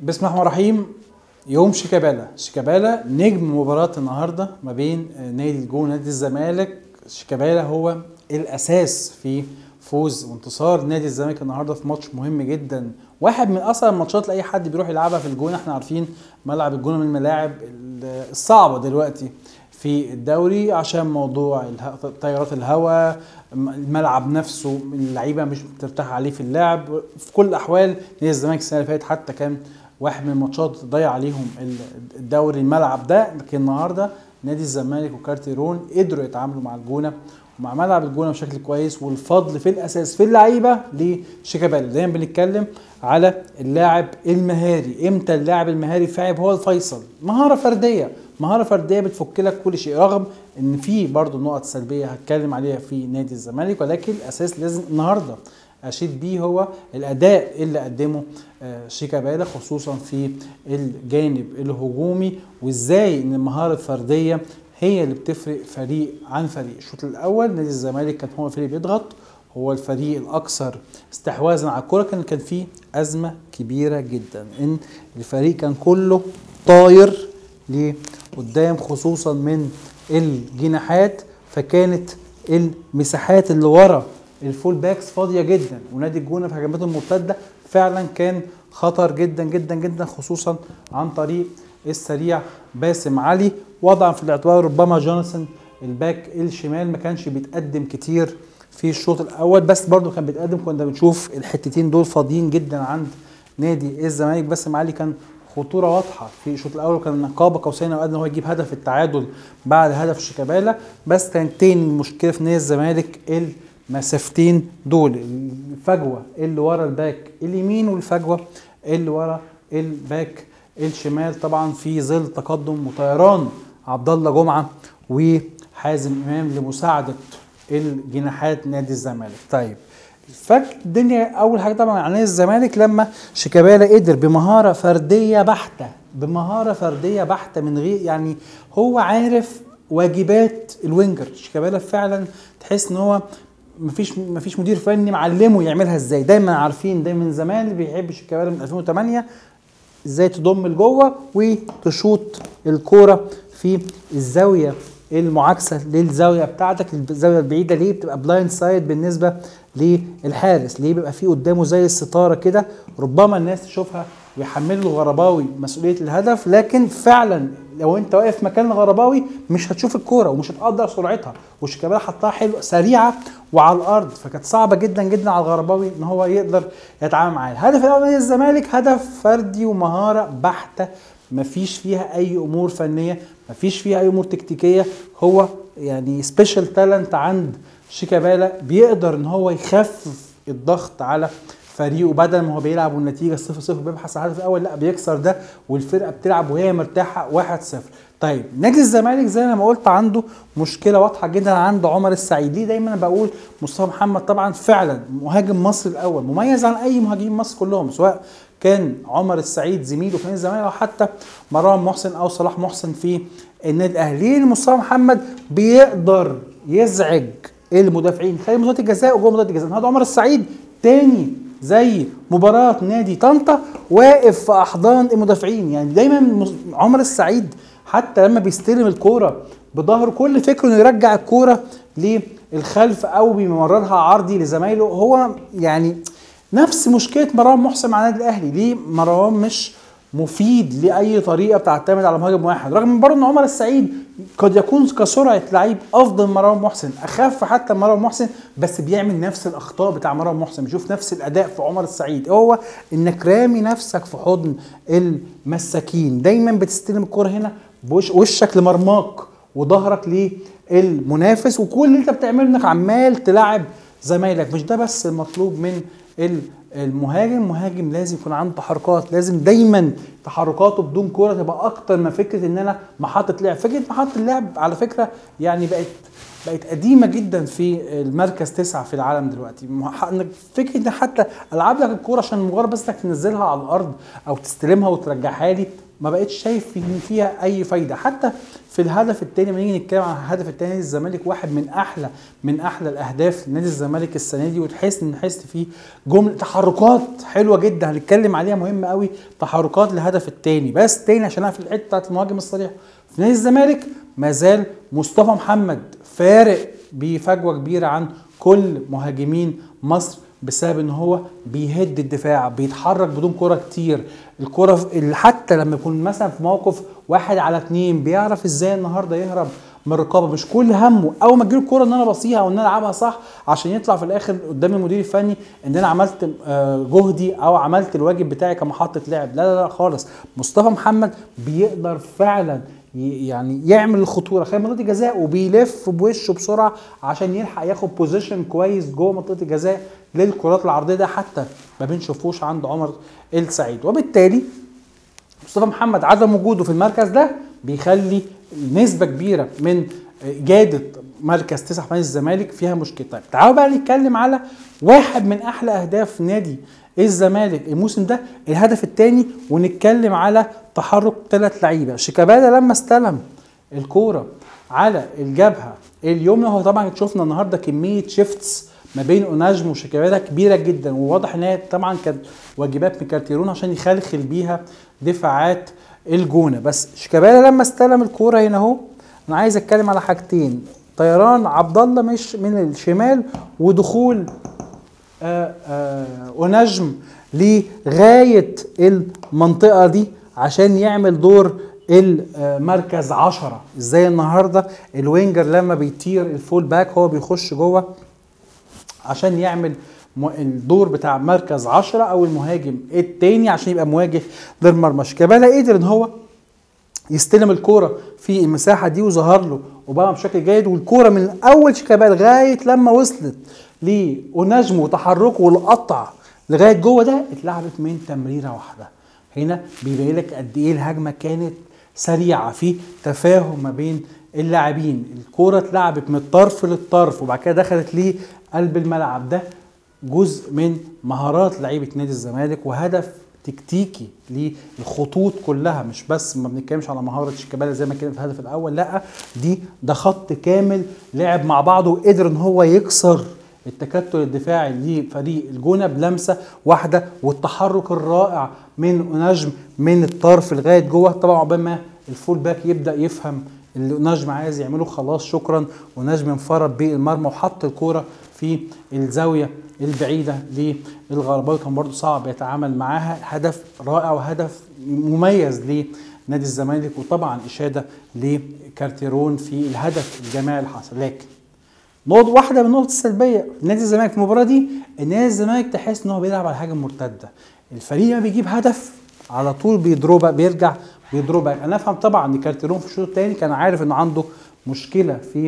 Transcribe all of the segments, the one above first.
بسم الله الرحمن الرحيم. يوم شيكابالا نجم مباراة النهارده ما بين نادي الجونة ونادي الزمالك. شيكابالا هو الاساس في فوز وانتصار نادي الزمالك النهارده في ماتش مهم جدا، واحد من اصعب الماتشات لاي حد بيروح يلعبها في الجونة. احنا عارفين ملعب الجونة من الملاعب الصعبة دلوقتي في الدوري عشان موضوع طيارات الهواء، الملعب نفسه اللعيبه مش بترتاح عليه في اللعب. في كل الاحوال نادي الزمالك السنه اللي فاتت حتى كان واحد من الماتشات ضيع عليهم الدوري الملعب ده، لكن النهارده نادي الزمالك وكارتيرون قدروا يتعاملوا مع الجونه ومع ملعب الجونه بشكل كويس، والفضل في الاساس في اللعيبه لشيكابالا. دايما بنتكلم على اللاعب المهاري، امتى اللاعب المهاري فعلا هو الفيصل. مهاره فرديه بتفك لك كل شيء، رغم ان في برضه نقط سلبيه هتكلم عليها في نادي الزمالك، ولكن الاساس لازم النهارده اشيد بيه هو الاداء اللي قدمه شيكابالا، خصوصا في الجانب الهجومي، وازاي ان المهاره الفرديه هي اللي بتفرق فريق عن فريق. الشوط الاول نادي الزمالك كان هو الفريق بيضغط، هو الفريق الاكثر استحواذا على الكره. كان في ازمه كبيره جدا ان الفريق كان كله طاير لقدام، خصوصا من الجناحات، فكانت المساحات اللي ورا الفول باكس فاضيه جدا، ونادي الجونه في هجماته المرتده فعلا كان خطر جدا جدا جدا، خصوصا عن طريق السريع باسم علي. وضعا في الاعتبار ربما جوناثان الباك الشمال ما كانش بيتقدم كتير في الشوط الاول، بس برضو كان بيتقدم. كنا بنشوف الحتتين دول فاضيين جدا عند نادي الزمالك. باسم علي كان خطوره واضحه في الشوط الاول، وكان قاب قوسين او ادنى ان هو يجيب هدف التعادل بعد هدف شيكابالا. بس كانت تاني المشكله في نادي الزمالك المسافتين دول، الفجوه اللي ورا الباك اليمين والفجوه اللي ورا الباك الشمال، طبعا في ظل تقدم وطيران عبد الله جمعه وحازم امام لمساعده الجناحات نادي الزمالك. طيب فك الدنيا اول حاجه طبعا عن نادي الزمالك لما شيكابالا قدر بمهاره فرديه بحته من غير، يعني هو عارف واجبات الوينجر. شيكابالا فعلا تحس ان هو مفيش مدير فني معلمه يعملها ازاي. دايما عارفين، دايما زمان اللي بيحب شيكابالا من 2008 ازاي تضم لجوه وتشوط الكوره في الزاويه المعاكسه للزاويه بتاعتك، الزاويه البعيده. ليه بتبقى بلايند سايد بالنسبه للحارس؟ ليه بيبقى فيه قدامه زي الستاره كده، ربما الناس تشوفها ويحملوا الغرباوي مسؤوليه الهدف، لكن فعلا لو انت واقف مكان الغرباوي مش هتشوف الكوره ومش هتقدر سرعتها. وشيكابالا حطها حلوه سريعه وعلى الارض، فكانت صعبه جدا جدا على الغرباوي ان هو يقدر يتعامل معاها. الهدف الاول نادي الزمالك هدف فردي ومهاره بحته، مفيش فيها اي امور فنيه، مفيش فيها اي امور تكتيكيه. هو يعني سبيشال تالنت عند شيكابالا، بيقدر ان هو يخفف الضغط على فريقه، بدل ما هو بيلعب والنتيجه 0-0 بيبحث عن الهدف الاول، لا بيكسر ده والفرقه بتلعب وهي مرتاحه 1-0. طيب نادي الزمالك زي ما قلت عنده مشكله واضحه جدا عند عمر السعيد. ليه دايما بقول مصطفى محمد طبعا فعلا مهاجم مصر الاول، مميز عن اي مهاجمين مصر كلهم، سواء كان عمر السعيد زميله في نادي الزمالك او حتى مروان محسن او صلاح محسن في النادي الاهلي. مصطفى محمد بيقدر يزعج المدافعين خارج منطقه الجزاء وجوه منطقه الجزاء. هذا عمر السعيد تاني زي مباراه نادي طنطا واقف في احضان المدافعين. يعني دايما عمر السعيد حتى لما بيستلم الكوره بظهره كل فكره انه يرجع الكوره للخلف او بيمررها عرضي لزمايله. هو يعني نفس مشكله مروان محسن مع النادي الاهلي. ليه مروان مش مفيد لاي طريقه بتعتمد على مهاجم واحد، رغم برضه ان عمر السعيد قد يكون كسرعه لعيب افضل من مروان محسن، اخف حتى من مروان محسن، بس بيعمل نفس الاخطاء بتاع مروان محسن. بيشوف نفس الاداء في عمر السعيد، هو انك رامي نفسك في حضن المساكين، دايما بتستلم الكوره هنا وشك لمرماك وظهرك للمنافس، وكل اللي انت بتعمله انك عمال تلعب زمايلك. مش ده بس المطلوب من المهاجم لازم يكون عنده تحركات، لازم دايما تحركاته بدون كوره تبقى اكتر من فكره ان انا محطه لعب. فكره محطه اللعب على فكره يعني بقت قديمه جدا في المركز 9 في العالم دلوقتي. فكره ان حتى العب لك الكوره عشان مجرد بس انك تنزلها على الارض او تستلمها وترجعها لي ما بقتش شايف ان فيها اي فايده. حتى في الهدف الثاني لما نيجي نتكلم عن الهدف الثاني نادي الزمالك، واحد من احلى الاهداف نادي الزمالك السنه دي، وتحس فيه جمله تحركات حلوه جدا هنتكلم عليها مهمه قوي، تحركات الهدف الثاني. بس تاني عشان انا في الحته بتاعت المهاجم الصريح في نادي الزمالك ما زال مصطفى محمد فارق بفجوه كبيره عن كل مهاجمين مصر، بسبب ان هو بيهد الدفاع، بيتحرك بدون كرة كتير. الكرة حتى لما يكون مثلا في موقف 1 على 2 بيعرف ازاي النهارده يهرب من الرقابه. مش كل همه اول ما تجيله الكرة ان انا بصيها او ان انا العبها صح عشان يطلع في الاخر قدام المدير الفني ان انا عملت جهدي او عملت الواجب بتاعي كمحطة لعب. لا خالص. مصطفى محمد بيقدر فعلا يعني يعمل الخطوره خارج منطقه الجزاء، وبيلف بوشه بسرعه عشان يلحق ياخد بوزيشن كويس جوه منطقه الجزاء للكرات العرضيه. ده حتى ما بنشوفوش عند عمر السعيد. وبالتالي مصطفى محمد عدم وجوده في المركز ده بيخلي نسبه كبيره من اجاده مركز 9 في نادي الزمالك فيها مشكله. طيب تعالوا بقى نتكلم على واحد من احلى اهداف نادي الزمالك الموسم ده، الهدف الثاني، ونتكلم على تحرك 3 لعيبه. شيكابالا لما استلم الكوره على الجبهه اليمنى، هو طبعا شفنا النهارده كميه شيفتس ما بين اوناجم وشيكابالا كبيره جدا، وواضح ان هي طبعا كانت واجبات من كارتيرون عشان يخلخل بيها دفاعات الجونه. بس شيكابالا لما استلم الكوره هنا اهو، انا عايز اتكلم على حاجتين: طيران عبد الله مش من الشمال، ودخول ونجم لغاية المنطقة دي عشان يعمل دور المركز 10. ازاي النهاردة الوينجر لما بيطير الفول باك هو بيخش جوه عشان يعمل الدور بتاع مركز 10 او المهاجم التاني عشان يبقى مواجه للمرمى. شيكابالا قدر ان هو يستلم الكوره في المساحه دي وظهر له اوباما بشكل جيد، والكوره من اول شيكابالا لغايه لما وصلت لأوناجم وتحركه والقطع لغايه جوه ده اتلعبت من تمريره واحده. هنا بيبين لك قد ايه الهجمه كانت سريعه، في تفاهم ما بين اللاعبين. الكوره اتلعبت من الطرف للطرف وبعد كده دخلت لقلب الملعب. ده جزء من مهارات لعيبه نادي الزمالك وهدف تكتيكي للخطوط كلها، مش بس ما بنتكلمش على مهاره شيكابالا زي ما كان في الهدف الاول، لا ده خط كامل لعب مع بعضه وقدر ان هو يكسر التكتل الدفاعي لفريق الجونه بلمسه واحده، والتحرك الرائع من اوناجم من الطرف لغايه جوه. طبعا عقبال ما الفول باك يبدا يفهم اللي اوناجم عايز يعمله خلاص شكرا، ونجم انفرد بالمرمى وحط الكوره في الزاويه البعيده للغرباوي، كان برضو صعب يتعامل معاها. هدف رائع وهدف مميز لنادي الزمالك، وطبعا اشاده لكارتيرون في الهدف الجماعي اللي حصل. لكن نقطه واحده من النقط السلبيه نادي الزمالك في المباراه دي، ان نادي الزمالك تحس ان هو بيلعب على هجمه مرتده. الفريق ما بيجيب هدف على طول بيضربها، بيرجع بيضربها. انا افهم طبعا ان كارتيرون في الشوط الثاني كان عارف انه عنده مشكله في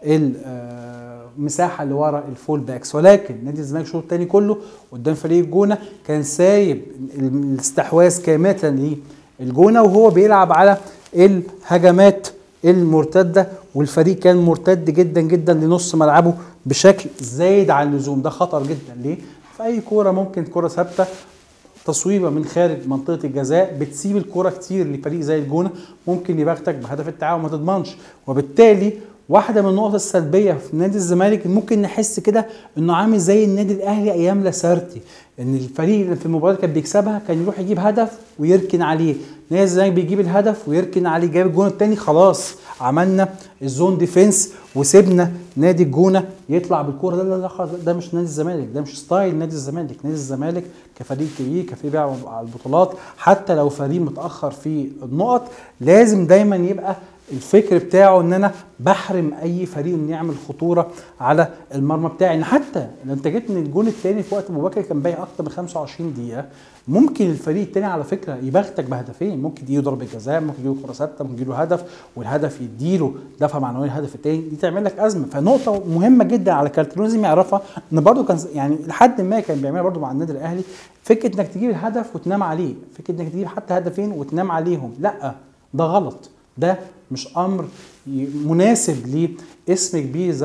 المساحه اللي ورا الفول باكس، ولكن نادي الزمالك الشوط الثاني كله قدام فريق الجونه كان سايب الاستحواذ كامله للجونه وهو بيلعب على الهجمات المرتده، والفريق كان مرتد جدا جدا لنص ملعبه بشكل زايد عن اللزوم. ده خطر جدا. ليه؟ في اي كوره ممكن كوره ثابته تصويبه من خارج منطقه الجزاء بتسيب الكوره كتير لفريق زي الجونه، ممكن يبغتك بهدف التعاون ما تضمنش. وبالتالي واحده من النقط السلبيه في نادي الزمالك ممكن نحس كده انه عامل زي النادي الاهلي ايام لاسارتي، ان الفريق اللي في المباراه كان بيكسبها كان يروح يجيب هدف ويركن عليه. نادي الزمالك بيجيب الهدف ويركن عليه، جايب الجون الثاني خلاص عملنا الزون ديفنس وسيبنا نادي الجونه يطلع بالكوره. لا ده مش نادي الزمالك، ده مش ستايل نادي الزمالك. نادي الزمالك كفريق كبير، كفريق بيلعب على البطولات، حتى لو فريق متاخر في النقط لازم دايما يبقى الفكر بتاعه ان انا بحرم اي فريق انه يعمل خطوره على المرمى بتاعي. ان حتى لو انت جيت من الجون الثاني في وقت مبكر كان باقي اكتر من 25 دقيقه، ممكن الفريق الثاني على فكره يبغتك بهدفين، ممكن يجيله ضربه جزاء، ممكن يجيله كره ثابته، ممكن يجيله هدف، والهدف يديله دفعه معنويه الهدف الثاني، دي تعمل لك ازمه. فنقطه مهمه جدا على كارتيرون لازم يعرفها، ان برده كان يعني لحد ما كان بيعملها برده مع النادي الاهلي، فكره انك تجيب الهدف وتنام عليه، فكره انك تجيب حتى هدفين وتنام عليهم، لا ده غلط. ده مش امر مناسب لاسم كبير زي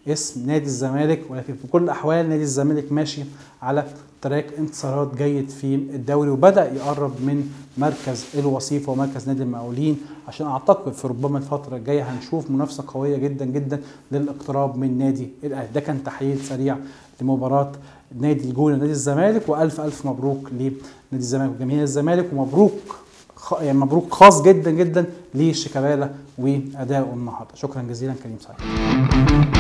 اسم نادي الزمالك، ولكن في كل الاحوال نادي الزمالك ماشي على تراك انتصارات جيد في الدوري، وبدا يقرب من مركز الوصيفه ومركز نادي المقاولين، عشان اعتقد في ربما الفتره الجايه هنشوف منافسه قويه جدا جدا للاقتراب من نادي الاهلي. ده كان تحليل سريع لمباراه نادي الجونه نادي الزمالك، والف الف مبروك لنادي الزمالك وجماهير الزمالك، ومبروك يعني مبروك خاص جدا جدا لشيكابالا واداؤه النهارده. شكرا جزيلا كريم سعيد.